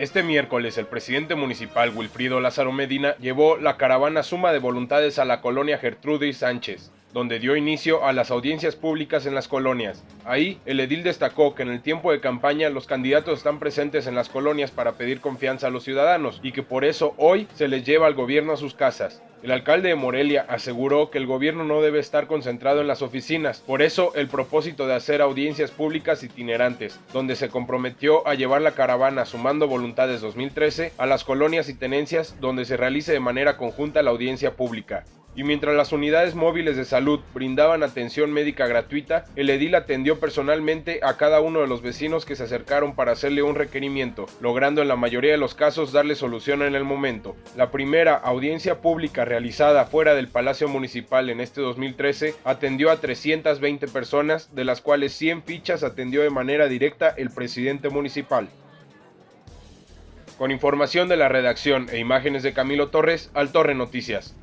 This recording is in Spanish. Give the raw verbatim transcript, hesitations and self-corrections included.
Este miércoles, el presidente municipal Wilfrido Lázaro Medina llevó la caravana Suma de Voluntades a la colonia Gertrudis Sánchez, donde dio inicio a las audiencias públicas en las colonias. Ahí, el edil destacó que en el tiempo de campaña los candidatos están presentes en las colonias para pedir confianza a los ciudadanos y que por eso hoy se les lleva al gobierno a sus casas. El alcalde de Morelia aseguró que el gobierno no debe estar concentrado en las oficinas, por eso el propósito de hacer audiencias públicas itinerantes, donde se comprometió a llevar la caravana Sumando Voluntades dos mil trece a las colonias y tenencias donde se realice de manera conjunta la audiencia pública. Y mientras las unidades móviles de salud brindaban atención médica gratuita, el edil atendió personalmente a cada uno de los vecinos que se acercaron para hacerle un requerimiento, logrando en la mayoría de los casos darle solución en el momento. La primera audiencia pública realizada fuera del Palacio Municipal en este dos mil trece atendió a trescientas veinte personas, de las cuales cien fichas atendió de manera directa el presidente municipal. Con información de la redacción e imágenes de Camilo Torres, Al Torre Noticias.